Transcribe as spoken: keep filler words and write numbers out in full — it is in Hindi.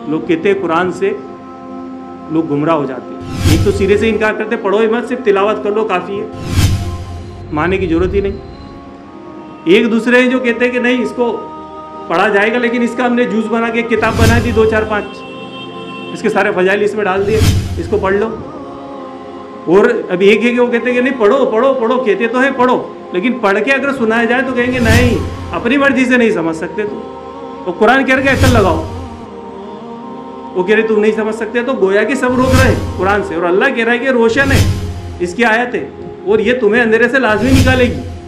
लोग कहते हैं कुरान से लोग गुमराह हो जाते हैं। एक तो सिरे से इनकार करते, पढ़ो ही मत, सिर्फ तिलावत कर लो काफ़ी है, मानने की जरूरत ही नहीं। एक दूसरे जो कहते हैं कि नहीं इसको पढ़ा जाएगा, लेकिन इसका हमने जूस बना के किताब बना दी दो चार पाँच, इसके सारे फजाइल इसमें डाल दिए, इसको पढ़ लो। और अभी एक एक वो कहते हैं कि नहीं पढ़ो पढ़ो पढ़ो, कहते तो है पढ़ो, लेकिन पढ़ के अगर सुनाया जाए तो कहेंगे नहीं, अपनी मर्जी से नहीं समझ सकते तुम, तो कुरान कह रहे अकल लगाओ, वो कह रहे तुम नहीं समझ सकते, तो गोया कि सब रोक रहे हैं कुरान से, और अल्लाह कह रहा है कि रोशन है इसकी आयत है और ये तुम्हें अंधेरे से लाजमी निकालेगी।